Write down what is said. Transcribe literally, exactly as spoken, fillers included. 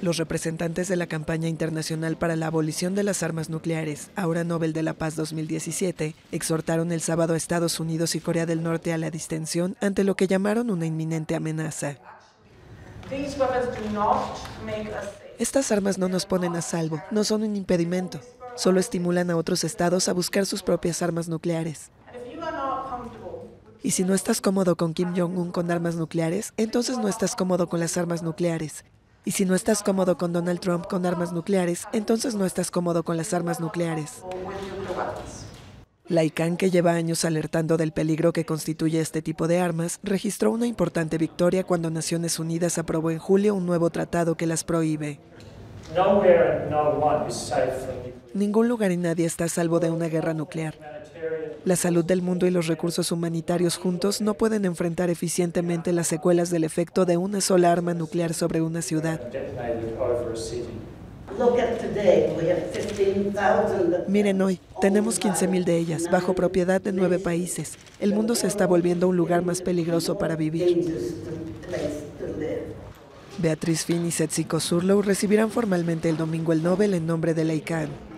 Los representantes de la campaña internacional para la abolición de las armas nucleares, ahora Nobel de la Paz dos mil diecisiete, exhortaron el sábado a Estados Unidos y Corea del Norte a la distensión ante lo que llamaron una inminente amenaza. Estas armas no nos ponen a salvo, no son un impedimento, solo estimulan a otros estados a buscar sus propias armas nucleares. Y si no estás cómodo con Kim Jong-un con armas nucleares, entonces no estás cómodo con las armas nucleares. Y si no estás cómodo con Donald Trump con armas nucleares, entonces no estás cómodo con las armas nucleares. La I C A N, que lleva años alertando del peligro que constituye este tipo de armas, registró una importante victoria cuando Naciones Unidas aprobó en julio un nuevo tratado que las prohíbe. Ningún lugar y nadie está a salvo de una guerra nuclear. La salud del mundo y los recursos humanitarios juntos no pueden enfrentar eficientemente las secuelas del efecto de una sola arma nuclear sobre una ciudad. Miren hoy, tenemos quince mil de ellas, bajo propiedad de nueve países. El mundo se está volviendo un lugar más peligroso para vivir. Beatriz Finn y Setsuko Surlow recibirán formalmente el domingo el Nobel en nombre de la I C A N.